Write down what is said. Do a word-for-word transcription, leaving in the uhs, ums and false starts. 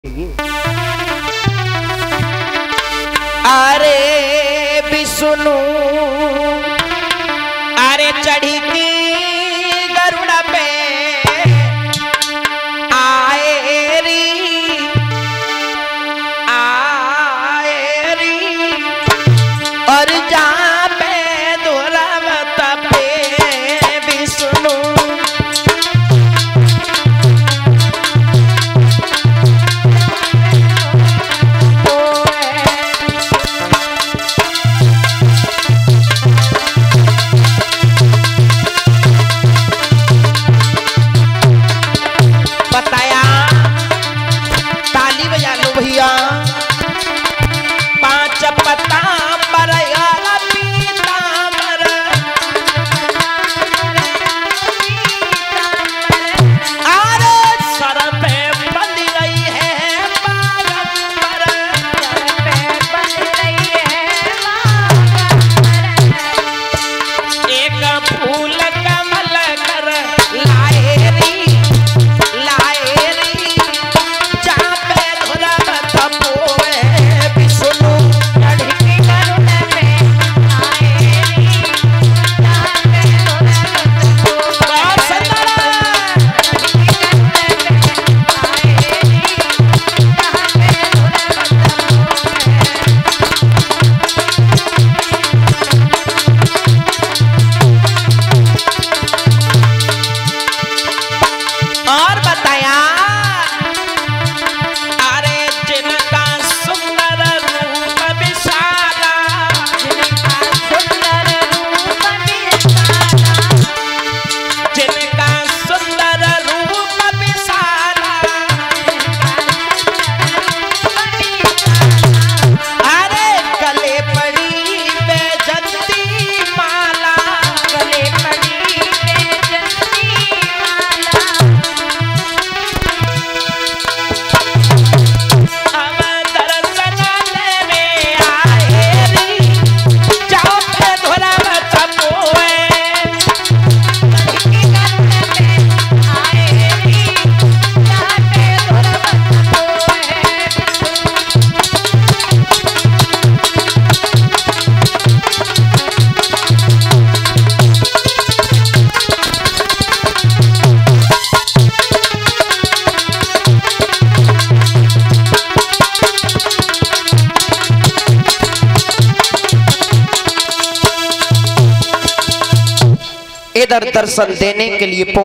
अरे विष्णु अरे चढ़ी की गरुड़ पे आए री आए री और जा पे दुरावत पे विष्णु पांच पत्ता बरयाला पीतांबर अरे सर पे बंध गई है बागंबर सर पे बंध गई है बागंबर एक फूल कमल कर लाए री लाए री जहाँ पे धुला तपोए विष्णु चढ़ी गरुड़ पे आए री जहाँ पे धुला तपोए और बताया अरे जिनका सुंदर रूप विशाला जिनका सुंदर रूप विशाला जिनका सुंदर रूप विशाला अरे गले पड़ी बेजंती माला गले पड़ी बेजंती माला इधर दर्शन देने के लिए